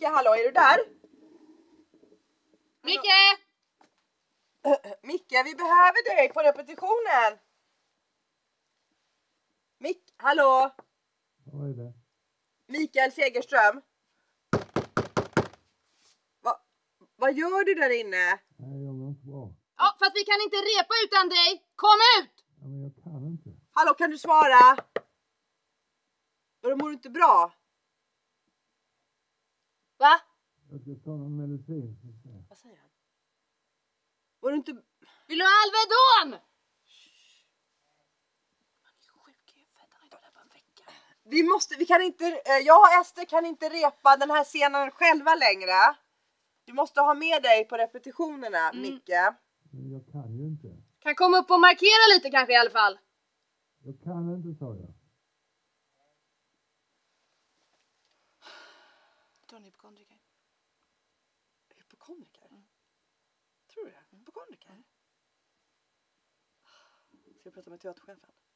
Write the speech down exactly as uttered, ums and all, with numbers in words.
Micke, hallå, är du där? Micke! Micke, vi behöver dig på repetitionen. Mick, hallå? Vad är det? Mikael Segerström. Va, vad gör du där inne? Nej, jag mår inte bra. Ja, fast vi kan inte repa utan dig. Kom ut! Ja, men jag kan inte. Hallå, kan du svara? Vadå, mår du inte bra? Va? Jag ska ta någon medicin. Vad säger han? Var du inte... Vill du ha Alvedon? Vi måste, vi kan inte, eh, jag och Ester kan inte repa den här scenen själva längre. Du måste ha med dig på repetitionerna, Mm. Micke. Men jag kan ju inte. Kan komma upp och markera lite kanske i alla fall. Jag kan inte, sa jag. Tror ni hypokondriker? Hypokondriker? Mm. Tror du det? Hypokondriker? Mm. Ska jag prata med teaterchefen?